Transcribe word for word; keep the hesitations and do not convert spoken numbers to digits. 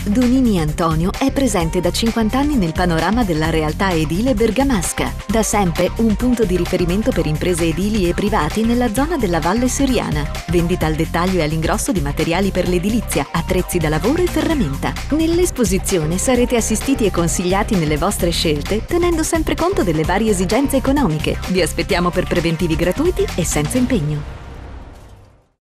Donini Antonio è presente da cinquanta anni nel panorama della realtà edile bergamasca. Da sempre un punto di riferimento per imprese edili e privati nella zona della Valle Seriana. Vendita al dettaglio e all'ingrosso di materiali per l'edilizia, attrezzi da lavoro e ferramenta. Nell'esposizione sarete assistiti e consigliati nelle vostre scelte, tenendo sempre conto delle varie esigenze economiche. Vi aspettiamo per preventivi gratuiti e senza impegno.